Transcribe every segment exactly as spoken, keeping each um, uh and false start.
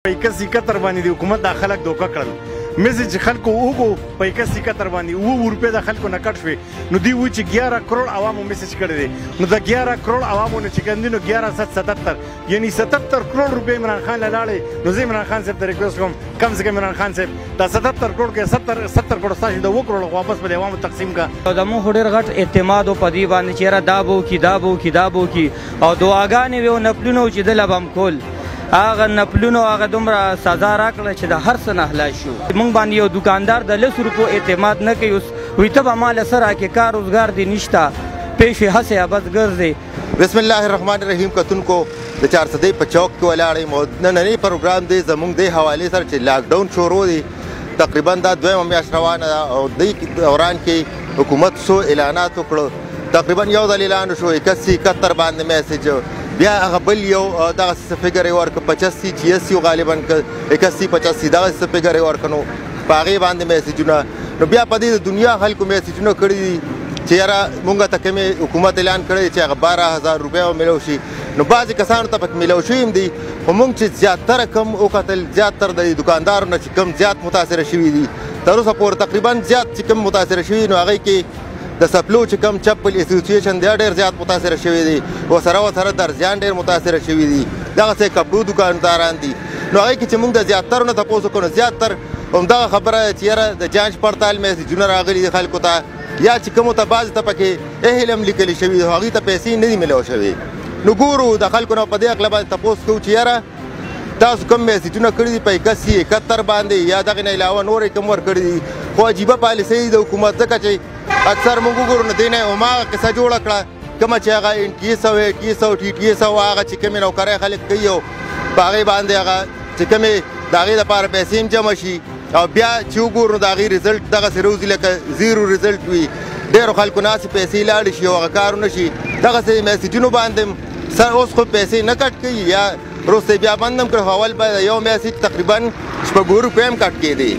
پیکه سیکتر باندې د حکومت دا خلک دوکه کړل میسج خلکو وګو پیکه سیکتر باندې اوه روپۍ د خلکو نه کټ شوې نو دوی وایي چې ګیاره کروڑ عوامو میسج کړی دی نو د ګیاره کروڑ عوامو نه چې کوم دي نو ګیاره ست ستتر یعنی ستتر کروڑ روپۍ عمران خان له لاړې نو زه عمران خان صاحب ته ریکویسټ کوم کم سے کم عمران خان صاحب دا ستتر کروڑ کې ستر ستر کروڑ ستاسو د اوه کروڑ واپس په عوامو تقسیم کا زموږ خو ډېر غټ اعتماد و په دې باندې چې یاره دا به وکړي دا به وکړي دا به وکړي او دعاګانې وې او نفلونه و چې دله به هم کول هغه نفلونو هغه دومره سزا راکړه چې د هر څه نه خلاص شو موږ باندې یو دکاندار د لسو روپو اعتماد نه کوي اوس وایي ته به ما له څه راکړې کار روزګار دې نشته پیش هسې عبث ګرځې بسم الله الرحمن الرحیم کتونکو د چارسدې په چوک کې ولاړ یم او نننی پروګرام دی زموږ دې حوالې سره چې لاکډاون شروع دی تقریبا دا دویمه میاشت روانه ده او دې دوران کې حکومت څو اعلانات وکړو تقریبا یو ځل اعلان شو اکسي اکهتر باندې میسج بیا هغه بل یو دغسې فګر یې ورکړه پچاسی چھیاسي غالبا اکسي پچاسی دغسې فګر یې ورکړه نو په هغې باندې میسجونه نو بیا په دې د دنیا خلکو میسجونه کړي دي چې یاره مونږ ته کومې حکومت اعلان کړی چې هغه باره هزار روپۍ به میلو شي نو بعضې کسانو ته پکې میلو شوي هم دي خو مونږ چې زیاتره کم وکتل زیاتر د دوکاندارو نه چې کم زیات متاثره شوي دي تر اوسه پورې تقریبا زیات چې کم متاثره شوي نو هغې کې د سپلو چې کم چپل اسوسییشن دی ډېر زیات متاثره شوي دي ورسره ورسره درزیان ډېر متاثره شوي دي دغسې کپړو دوکانداران دي نو هغې کې چې مونږ د زیاترو نه تپوس وکړو نو زیاتر همدغه خبره ده چې یاره د جانچ پړتال میسجونه راغلي دي خلکو ته یا چې کومو ته بعضې ته پکې اهل هم لیکلي شوي دي هغوی ته پیسې نه دي میلاو شوې نو ګورو د خلکو نه په دې هکله باندې تپوس کوو چې یاره تاسو کوم میسجونه کړي دي په اکسي اکهتر باندې یا دغې نه علاوه نور یې کوم ورکړي دي خو عجیبه پالیسۍ دي د حکومت ځکه چې اکثر موږ وګورو نو دې نه یې هماغه قصه جوړه کړه کومه چې هغه ان ټي ایس او اے ټي ایس او ټي ټي ایس او هغه چې کومې نوکرۍ خلک کوي او په هغې باندې هغه چې کومې د هغې لپاره پیسې هم جمع شي او بیا چې وګورو نو د هغې رزلټ دغسې روزي لکه زیرو رزلټ وي ډېرو خلکو ناسې پیسې لاړې شي او هغه کار ونه شي دغسې میسجونو باندې سر اوس خو پیسې نه کټ کوي یا وروسته بیا بند هم کړو اول به یو میسج تقریبا شپږ روپۍ هم کټ کېدی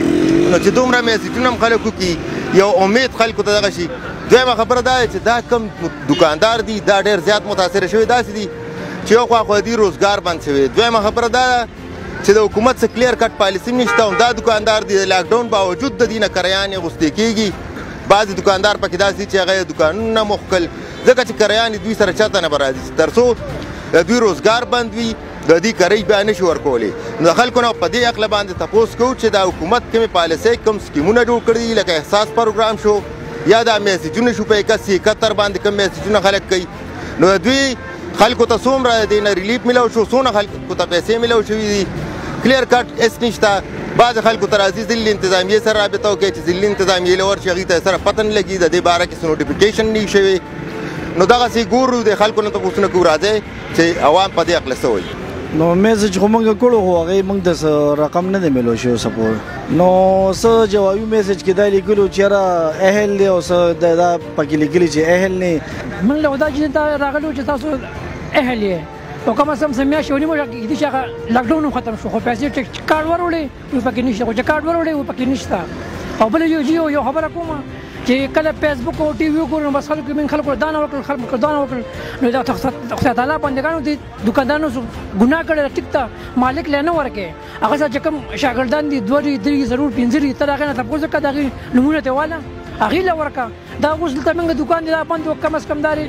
نو چې دومره میسجونه هم خلک وکړي یو امید خلکو ته دغه شي دویمه خبره دا ده چې دا کم دوکاندار دي دا ډېر زیات متاثره شوي داسې دي چې یو خوا خو دي روزګار بند شوی دویمه خبره دا ده چې د حکومت څه کلیر کټ پالیسي هم نشته همدا دوکاندار دي د لاکډاون باوجود د دې نه کریانې اغوستې کېږي بعضې دوکاندار پکې داسې دي چې هغه یې دوکانونه مخ کړل ځکه چې کریانې دوی سره چاته نه به راځي تر څو د دوی روزګار بند وي د دې کرۍ بیا نشي ورکولی نو د خلکو نه په دې عقله باندې تپوس کوو چې دا حکومت کومې پالیسۍ کوم سکیمونه جوړ کړي دي لکه احساس پروګرام شو یا دا میسجونه شو په اکسي اکهتر باندې کوم میسجونه خلک کوي نو د دوی خلکو ته څومره د دې نه ریلیف میلاو شو څونه خلکو ته پیسې میلاو شوي دي کلیر کټ هېڅ نشته بعضې خلکو ته راځي ضلعي انتظامیې سره رابطه وکړي چې ضلعي انتظامیې له ورشي هغوی ته سره پته نه لګي د دې باره کې څه نوټیفیکیشن نه وي شوی نو دغسې ګورو د خلکو نه تپوسونه کوو راځئ چې عوام په دې هکله څه وایي نو میسج خو موږ کړو خو هغې موږ د رقم نه دی میلو شوی څه پورې نو څه جوابي میسج کې دا لیکلو چې یاره اهل دی او څه دا پکې لیکلي چې اهل نه موږ له دا چې تا راغلو چې تاسو اهل یې او کم از کم څه میاشتې ونیمه کېدای شي هغه لاکډاون هم ختم شو خو پیسې چې کارډ وروړې وایي پکې نشته خو چې کارډ وروړې وایي پکې نشته او بله یو یو خبره کومه چې کله فیسبوک او ټي وي وګورو نو بس خلکو من خلکو دا نه وکړل خلکو دا نه وکړل نو دا خدای تعالی بندګانو دي دوکاندارانو ګناه کړی ټیک ته مالک له نه ورکې هغه څه چې کوم شاګردان دي دوه دي درې ضرور پنځه دي ته د هغې نه تپوس وکړه د هغې نومونه ته واله هغې له ورکړه دا اوس دلته موږ دوکان دی دا بند و کم از کم دا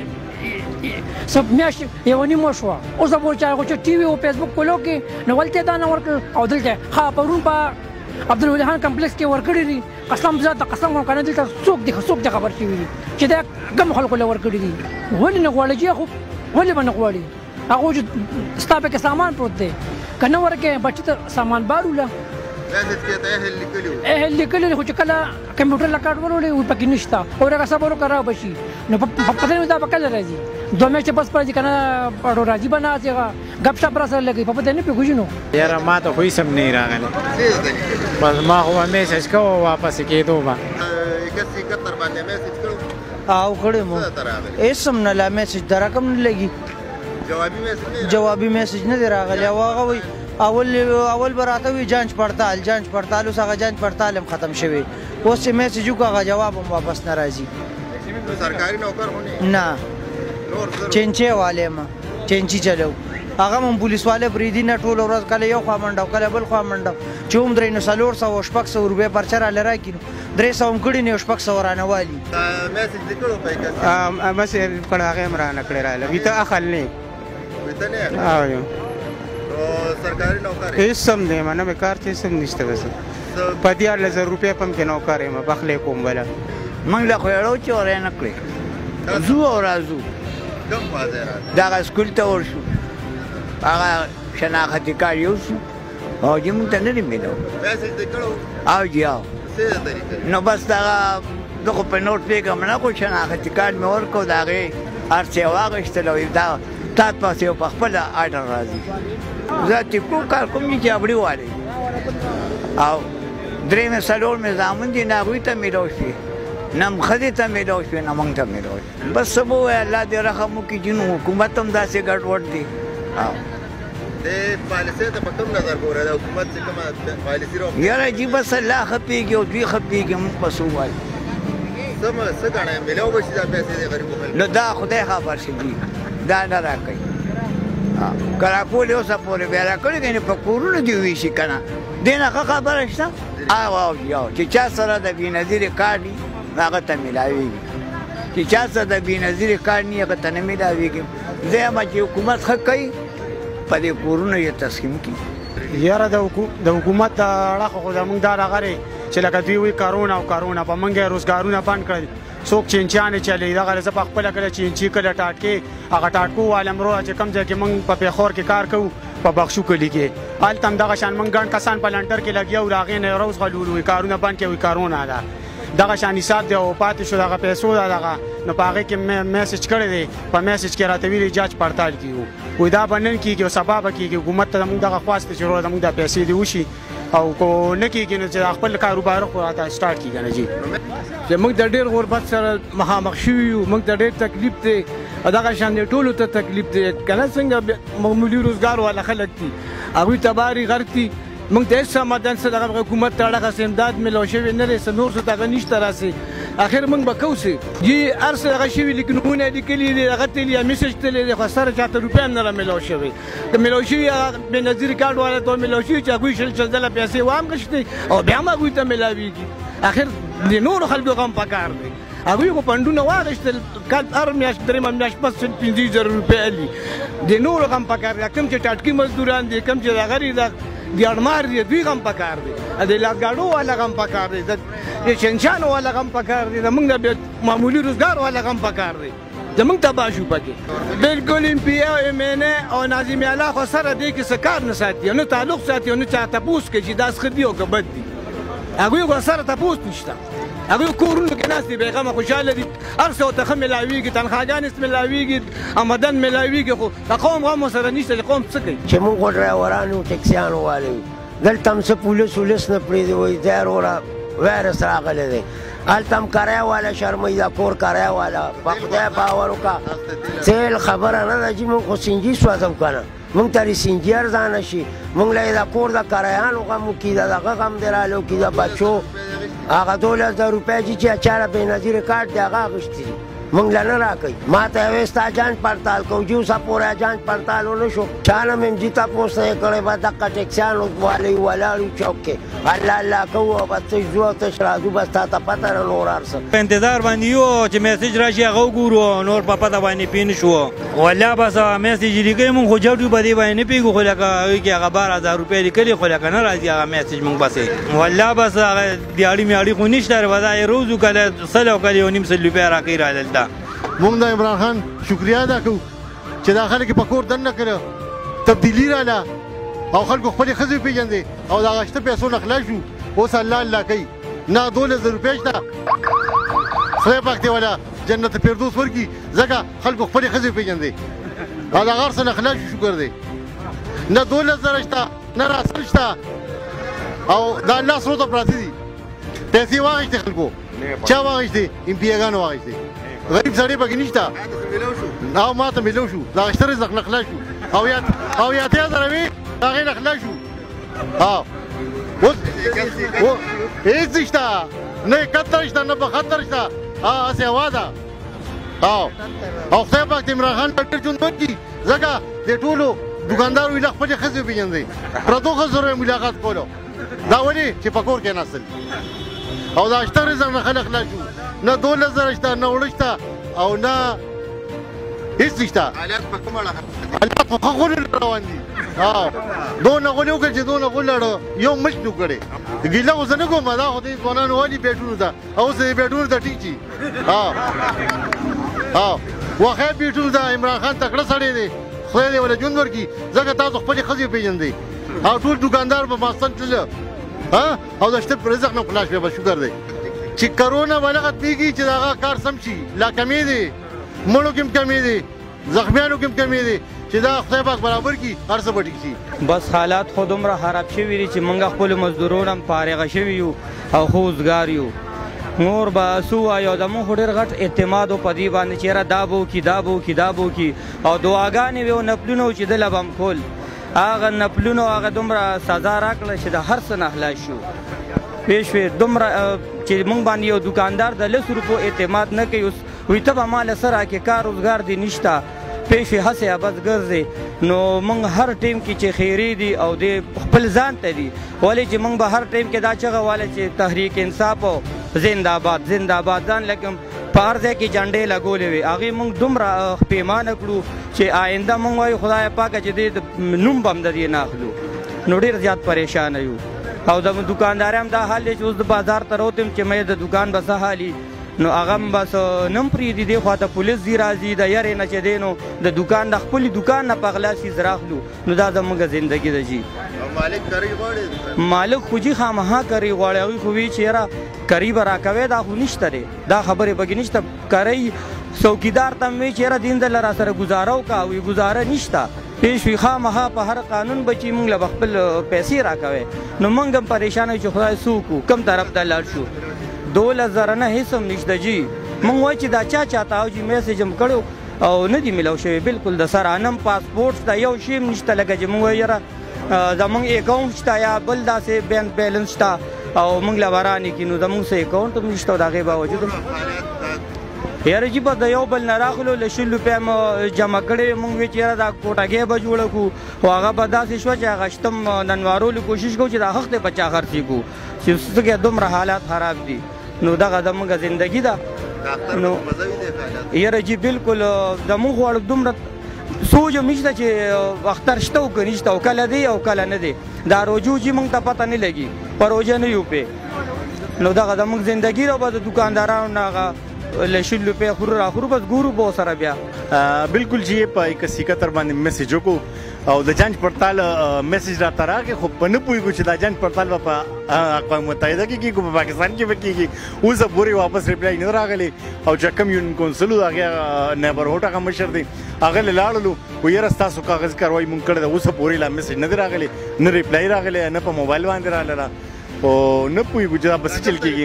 سب میاشتې یوه نیمه شوه اوس به چې هغه چې ټي وي او فیسبوک کولو کې نو ولته دا نه ورکړل او دلته ښه پرون په عبدالولي خان کمپلیکس کې ورکړي دي قسم ذات د قسم کنه دلته څوک دي څوک دي خبر شوي دي چې دا کم خلکو له ورکړي دي ولې نه غواړي چې خو ولې به نه غواړي هغه چې ستا پکې سامان پروت دی که نه ورکې بچي ته سامان باروله اهل لیکلي خو چې کله کمپیوټر له کارډ وروړې وایي پکې نشته او هغه صبر وکړه را به شي نو پته نه دا به کله راځي دوه میاشتې بس پر راځي که نه راځي به نه هغه ګپ شپ را سره لګوي په پته نه پوهېږي نو یاره ما ته خو هېڅ هم نه راغلی بس ما خو به میسج کوه واپس کېدو به او کړی مو هېڅ هم نه لا میسج د رقم نه لګي جوابي میسج نه دی راغلی او هغه وایي اول اول به راته وي جانچ پړتال جانچ پړتال اوس هغه جانچ پړتال هم ختم شوی اوس چې میسج وکړو هغه جواب هم واپس نه راځي سرکاري نوکر نه چینچې والے ما چینچی چلو هغه هم پولیس والا بریدي نه ټوله ورځ کله یو خوا منډه او کله بل خوا منډه چې هم درې نو څلور سوه شپږ سوه روپۍ پرچه راله راکړي نو درې سوه هم کړي نه یو شپږ سوه رانه والي میسج دې کړو پیکه مسیج کړه هغه هم رانه کړی راله ویته اخل نه ویته نه او سرکاري نوکر هیڅ هم دی منه مې کار چې هیڅ هم نشته بس په دیارلس زره روپۍ په هم کې نوکر یم پخلی کوم بله موږ له خو یې چورې نه کړې ځو او راځو کوم خواځی راځي دغه سکول ته ورشو هغه شناختي کارت یوسو او جې موږ ته نه دی میلاو میسج دې کړو او جي او څه طریقې نو بس دغه زه خو په نوټ پرېږدم نه خو شناختي کارت مې ورکړو د هغې هر څه یې واخېستل او دا تا پسې یو په خپله آډر راځي زه ټیپو کار کوم چې ابړي والی او درې مې څلور مې زامن دي نه هغوی ته میلاو شوې نه م ښځې ته میلاو شوې نه موږ ته میلاو شوې بس څه به ووایه الله دې رحم وکړي چې نو حکومت هم داسې ګډوډ دی دې پالیسۍ ته په کوم نظر ګورئ د حکومت چې کومه پالیسي را یاره جي بس الله ښه پوهېږي او دوی ښه پوهېږي موږ به څه ووایو څه څه ګڼئ میلاو به شي دا پیسې د غریبو خلکو نو دا خدای خبر شي دوی دا نه راکوي که راکولې اوسه پورې بیا راکړي که په کورونو دې ویشي که نه دې نه ښه خبره شته او او یو چې چا سره د بېنظیرې کارت وي هغه ته میلاوېږي چې چا سره د بېنظیرې کارت نه وي هغه ته نه میلاوېږي زه یم چې حکومت ښه کوي په دې کورونو یې تسخیم کړي یاره د حکومت د اړخه خو زموږ دا راغلی چې لکه دوی وایي کرونا او کرونا په موږ یې روزګارونه بند کړل څوک چینچیانې چلی دغه زه په خپله کله چینچي کله ټاټکې هغه ټاټکو والا امرو چې کوم ځای کې موږ په پېښور کې کار کوو په بخشو کلي کې هلته هم دغه شان موږ ګڼ کسان په لنډر کې لګیا وو د هغې نه یې روز غلولو وایي کارونه بند کړي وایي کرونا ده دغه شان حساب دی او پاتې شو دغه پیسو ده دغه نو په هغې کې میسج کړی دی په میسج کې راته ویلي جاج پړتال کېږو وایي دا به نن کېږي او سبا به کېږي حکومت ته زموږ دغه خواست دی چې وروره زموږ دا پیسې دې وشي او کو نه کېږي نو چې خپل کاروبار خو راته سټارټ کېږي نه جي چې موږ د ډېر غربت سره مخامخ شوي یو موږ ته ډېر تکلیف دی او دغه شان دی ټولو ته تکلیف دی که نه څنګه معمولي روزګار والا خلک دي هغوی تباري غرق دي موږ ته هېڅ مدن څه دغه حکومت ته اړخه څه امداد میلاو شوی نه دی څه نور څه دغه نشته راسې اخر موږ به کوو څه جي هر څه دغه شوي لیکنونه یې لیکلي دي هغه تلي یا میسج تللی دی خو سره چاته روپۍ هم نه را میلاو شوی که میلاو شوي هغه بېنظیرې کارت والا ته میلاو شوي چې هغوی شل شل ځله پیسې وام غشتې او بیا هم هغوی ته میلاویږي اخر د نورو خلکو غم پکار دی هغوی خو پنډونه واخېستل کال هر میاشت درېیمه میاشت پس پنځه زره روپۍ الي د نورو غم پکار دی کوم چې ټاټکي مزدوران دي کوم چې دغه دي د دیاړمار دي دوی غم پکار دی د لاګاډو والا غم پکار دی د شنشانو والا غم پکار دی زموږ د معمولي روزګار والا غم پکار دی زموږ تباه شو پکې بلکل ایم پي او ایم این اے او ناظم الله خو سره دی کې څه کار نه ساتي نه تعلق ساتي نه چا تپوس کوي چې دا ښه دي او که بد دي هغوی خو سره تپوس نشته هغوی کورونو کې ناست دي بېغمه خوشحاله دي هر څه ورته ښه میلاوېږي تنخواګانې میلاوېږي آمدن میلاوېږي خو د قوم غم ورسره نشته چې قوم څه کوي چې موږ خو ډرایوران یو ټکسیانو والي یو دلته هم څه پولیس ولیس نه پرېږدي وایي ځای وروره وایرس راغلی دی هلته هم کرایه والا شرموي دا کور کرایه والا په خدای باور وکړه تیل خبره نه ده چې موږ خو سینجي سوځو که نه موږ ته سینجي ارزانه شي موږ له د کور د کرایانو غم وکړي د دغه غم دې رالی وکړي د بچو هغه دولس زره روپۍ چې چا له بېنظیرې کارت دی هغه اخېستي دي موږ له نه راکوي ما ته یې وې ستا جانچ پړتال کوو چې اوسه پورې جانچ پړتال ونه شو چا نه مې هم جي تپوس نه یې کړی به دقه ټکسیانو والی ولاړ یو چوک کې الله الله کوو او به تش ځو او تش راځو بس تا ته پته نه نور هر څه په انتظار باندې یو چې میسج راشي هغه وګورو نور په پته باندې پوه نه شو والله بس میسج لیکلی مونږ خو جوړ په دې باندې نه پوهېږو خو لکه هغوی کې هغه بار هزار روپۍ لیکلي خو لکه نه راځي هغه میسج مونږ بسې والله بس هغه دیاړي میاړي خو نشته به دا یې روز و کله سل او کله یو نیم سل روپۍ راکوي را دلته موږ د عمران خان شکریا ادا کوو چې دا خلک په کور دننه کړه تبدیلي راله او خلکو خپلې ښځې وپېژندې او د هغه شته پیسو نه خلاص شو اوس الله الله کوي نه دولس زره روپۍ شته خدای پاک دې والا جنت فردوس ورکړي ځکه خلکو خپلې ښځې وپېژندې او د هغه هر څه نه خلاص شو شکر دی نه دولس زره شته نه راسل شته او دا الله سرو ته پراته دي پیسې واخېستې خلکو چا واخېستې امپیاګانو واخېستې غریب سړی پکې نشته او ما ته میلاو شو د هغه شته رزق نه خلاص شو او یا او یا اتیا زره وي د هغې نه خلاص شو او اوس هېڅ نشته نه اکهتر شته نه بهتر شته هسې هوا ده او او خدای پاک د عمران خان ډېر ژوند ورکړي ځکه د ټولو دکاندار ویل خپل خزه پیژندې پردو خزره ملاقات کولو دا ولې چې پکور کې نسل او دا اشتر زمه خلق لا شو نه دولت زره شته نه وړشته او نه هیڅ نشته حالات په کومه حالات په خو روان دي ها دونه غوړو کې چې دونه غوړو یو مش نو کړي ګیله اوس نه کوم دا خو دې ځوانانو والی بیٹونو دا او سه بیٹونو دا ټیک چی ها ها واخه بیٹونو دا عمران خان تکړه سړی دی خو دې ولا جون ورکی زګه تاسو خپل خزي پیژندې او ټول دکاندار په ماستان تل ها او دا شته رزق نه خلاص به شکر دی چې کرونا ولغت پیږي چې دا کار سم شي لا کمی دی مړو کوم کمی دی زخمیانو کوم کمی دی چې دا خدای پاک برابر کی هر څه بټی شي بس حالات خو دومره خراب شوي دي چې موږ خپل مزدورون هم فارغه شوي یو او خوځګار یو نور به څه وایو زموږ خو ډېر غټ اعتماد و په دې باندې چې یاره دا به وکړي دا به وکړي دا به وکړي او دعاګانې وې او نفلونه و چې دله به هم کول هغه نفلونو هغه دومره سزا راکړه چې د هر څه نه خلاص شو پوه شوې دومره چې موږ باندې یو دکاندار د لسو روپو اعتماد نه کوي اوس وایي ته به ما له څه راکړې کار روزګار دې نشته پوه شوې هسې عبث ګرځې نو موږ هر ټیم کې چې خیرې دي او د خپل ځان ته دي ولې چې موږ به هر ټیم کې دا چغه واله چې تحریک انصاف او زنده‌باد زنده‌باد ځان لکه په هر ځای کې جنډې لګولې وې هغې موږ دومره پیمانه کړو چې آینده موږ وایو خدای پاکه چې دې نوم به هم د دې نه اخلو نو ډېر زیات پریشانه یو او د دکاندارۍ هم دا حال دی چې اوس د بازار ته راوتم چې مې د دکان به څه حالي نو هغه هم بس نه هم پرېږدي دې خوا ته پولیس ځي راځي د یارې نه چې دی نو د دکان د خپلې دکان نه په غلا شي راخلو نو دا زموږ زندګي ده جي مالک کری غواړي مالک خو جي خامخا کری غواړي هغوی خو وایي چې یاره کری به راکوې دا خو نشته دی دا خبرې پکې نشته کری څوکیدار ته هم وایي چې یاره دین دله را سره ګزاره وکړه وایي ګزاره نشته پیش وي خامخا په هر قانون به چې موږ له به خپل پیسې راکوې نو موږ هم پریشانه یو چې خدای څه وکړو کوم طرف ته لاړ شو دولس زره نه هېڅ هم نشته جي موږ وایو چې دا چا چاته او جي میسیج هم کړی او نه دي میلاو شوی بالکل د سره نم پاسپورټ شته یو شی هم نشته لکه چې موږ وایو یاره زموږ اکاونټ شته یا بل داسې بینک بیلنس شته او موږ له به رانیکړي نو زموږ څه اکاونټ هم نشته او د هغې باوجود یاره جي به د یو بل نه راغلو له شل روپۍ م جمع کړې وې موږ وایو چې یاره دا کوټګۍ به جوړه کړو خو هغه به داسې شوه چې هغه شته ننوارولو کوشش کوو چې دا حق دی په چا خرڅې کړو چې څه دومره حالات خراب دي نو دغه زموږ زندګي ده نو یاره جي بالکل زموږ غواړو دومره سوچ هم نشته چې اختر شته او که نشته او کله دی او کله نه دی دا روجو چې موږ ته پته نه لګي په روژه نه یو پې نو دغه زموږ زندګي ده به د دکاندارانو نه هغه له شل روپۍ خورو راخورو بس ګورو به ورسره بیا بالکل چې په اکه سیکتر باندې میسیج وکړو او د جانچ پړتال میسیج راته راغی خو په نه پوهېږو چې دا جانچ پړتال به په اقوام متحده کې کېږي په پاکستان کې به کېږي اوس پورې واپس ریپلای نه راغلی او چې کوم یونین کونسل و د هغې نیبرهوډ هغه مشر دی هغه له لاړلو و یاره ستاسو کاغذي کاروایي مونږ کړې ده اوسه پورې لا میسیج نه دی راغلی نه ریپلای راغلی نه په موبایل باندې راغله او نه پوهېږو چې دا به څه چل کېږي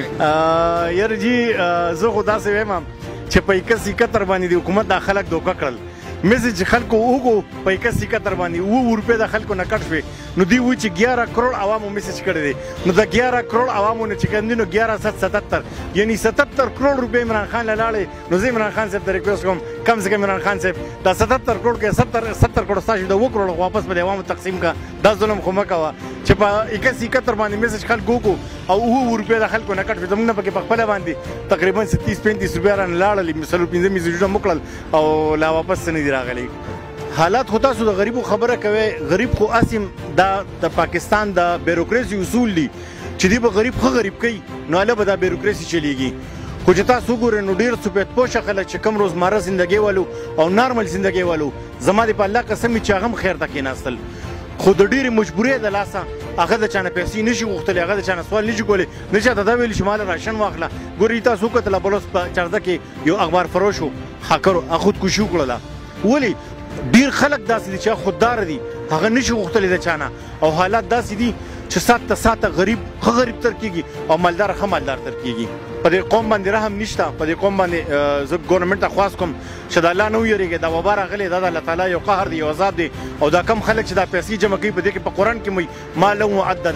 یاره جي زه خو داسې وایم چې په اکه سیکتر باندې د حکومت دا خلک دوکه کړل میسیج چې خلکو وګو په اکه سیکتر باندې اووه روپۍ د خلکو نه کټ شوې نو دوی وایي چې ګیاره کروڑ عوامو میسیج کړی دی نو د ګیاره کروڑ عوامو نه چې کوم دي نو ګیاره ست ستتر یعنی ستتر کروڑ روپۍ عمران خان له لاړې نو زه عمران خان صاحب ته ریکویسټ کوم کم سے کم عمران خان صاحب دا ستتر کروڑ کې ستر ستر کروڑ ستاسو د اووه کروڑ واپس به د عوامو تقسیم کا دا ظلم خو مه کوه چې په اکه سیکتر باندې میسیج خلکو وکړو او اووه روپۍ د خلکو نه کټ شوې زموږ نه پکې په خپله باندې تقریبا تیس پینتیس روپۍ رانه لاړلې څلور پنځه میسیجونه مو کړل او لا واپس څه نه دي راغلي حالات خو تاسو د غریبو خبره کوئ غریب خو اسیم دا د پاکستان د بیروکراسي اصول دي چې دی به غریب ښه غریب کوي نو هله به دا بیروکراسي چلیږي خو چې تاسو وګورئ نو ډېر سپېدپوشه خلک چې کوم روزمره زندګۍ والو او نارمل زندګۍ والو زما د په الله قسم چې هغه هم خیر ته کېناستل خو د ډېرې مجبورۍ د لاسه هغه د چا نه پیسې نشي غوښتلی هغه د چا نه سوال نشي کولی نه چاته دا ویلي چې ما له راشن واخله ګورئ تاسو وکتله بلوس په چارده کې یو اخبار فروش و هاکرو هغه خودکشي وکړله ولې ډیر خلک داسې دي چې خوددار دي هغه نشي غوښتلی د چا نه او حالات داسې دي چې سات ته ساته غریب ښه غریب تر کېږي او مالدار ښه مالدار تر کېږي په دې قوم باندې رحم نشته په دې قوم باندې زه ګورنمنټ ته خواست کوم چې د الله نه ویرېږي دا وبا راغلی دا د الله تعالی یو قهر دی یو عذاب دی او دا کم خلک چې دا پیسې جمع کوي په دې کې په قرآن کې وایي ما له معدده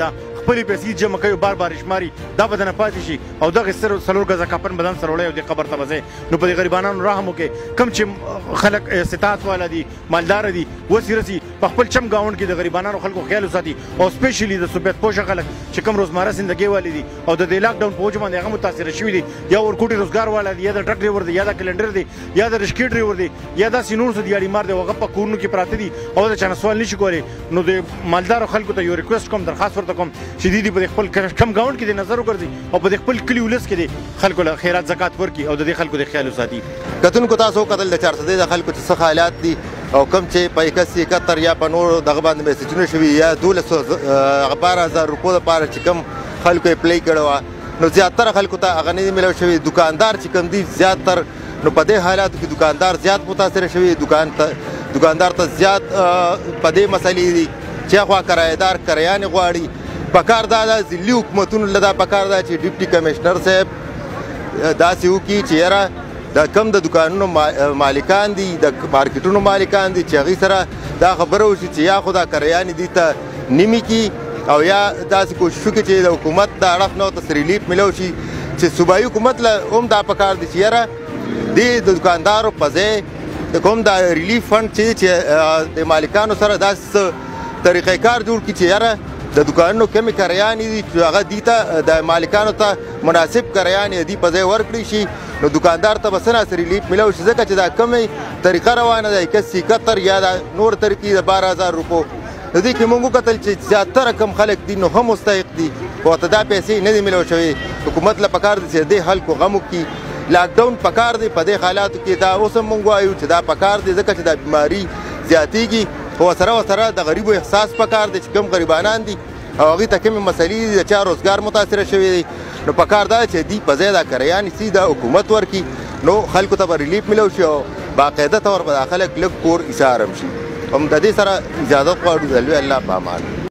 خپلې پیسې جمع کوي بار بار شماري دا به دنه پاتې شي او دغه څلور ګزه کفن بدن سره وړی او دې قبر ته به ځې نو په دې غریبانانو رحم وکړئ کوم چې خلک استطاعت والا دي مالداره دي وسې رسي په خپل چم ګاونډ کې د غریبانانو خلکو خیال وساتي او سپیشلی د صوبیت پوشه خلک چې کوم روزمره زندګۍ والي دي او د دې لاک ډاون په وجه باندې هغه متاثره شوي دي یا ورکوټي روزګار والا دي یا د ټرک ډریور دی یا د کلنډر دی یا د رشکې ډریور دی یا داسې نور څه دیاړي مار دی هغه په کورونو کې پراته دي او د چا نه سوال نشي کولی نو د مالدارو خلکو ته یو ریکویسټ کوم درخواست ورته کوم چې دوی دې په خپل کم ګاونډ کې د نظر وګرځي او په خپل کلي ولس کې د خلکو له خیرات زکات ورکړي او د دې خلکو د خیال وساتي. کتونکو تاسو وکتل د چارسدې د خلکو چې څه حالات دي او کوم چې په اکسي اکهتر یا په نورو دغه باندې میسیجونه شوي یا دولس باره هزار روپو دپاره چې کوم خلکو یې پلی کړې وه نو زیاتره خلکو ته هغه نه دي میلاو شوي. دکاندار چې کوم دي زیاتر نو په دې حالاتو کې دکاندار زیات متاثره شوي دکان ته دکاندار ته زیات په دې مسلې دي چې خوا کرایهدار کرایانې غواړي. پکار دا ده ضلعي حکومتونو له دا پکار ده چې ډیپټي کمیشنر صاحب داسې وکړي چې یاره دا کم د دکانونو مالکان دي د مارکیټونو مالکان دي چې هغوی سره دا خبره وشي چې یا خو دا کرایانې دوی ته نیمې کړي او یا داسې کوشش وکړي چې د حکومت د اړخ نه ورته ریلیف میلاو شي چې صوبایي حکومت له هم دا پکار دي چې یاره دې د دکاندارو په ځای د کوم دا ریلیف فنډ چې د مالکانو سره داسې طریقې کار جوړ کړي چې یاره د دکانونو کمې کرایانې دي چې هغه دوی ته د مالکانو ته مناسب کرایانې دوی په ځای ورکړي شي نو دکاندار ته به څه ناسې ریلیف میلاو شي ځکه چې دا کمې طریقه روانه ده اکسي اکهتر یا دا نور طریقې د باره هزار روپو د دې کې موږ وکتل چې زیاتره کم خلک دي نو هم مستحق دي خو ورته دا پیسې نه دي میلاو شوې. حکومت له پکار دي چې دې خلکو غم وکړي لاکډاون پکار دی په دې حالاتو کې دا اوس هم موږ وایو چې دا پکار دی ځکه چې دا بیماري زیاتېږي خو ورسره ورسره د غریبو احساس پکار دی چې کوم غریبانان دي او هغوی ته کومې مسلې دي د چا روزګار متاثره شوی دی نو پکار دا چې دوی په ځای دا کرایانې سي د حکومت ورکړي نو خلکو ته به ریلیف میلاو شي او باقاعده طور به دا خلک لږ کور ایسار هم شي. هم د دې سره اجازت غواړو د لوی الله په امان.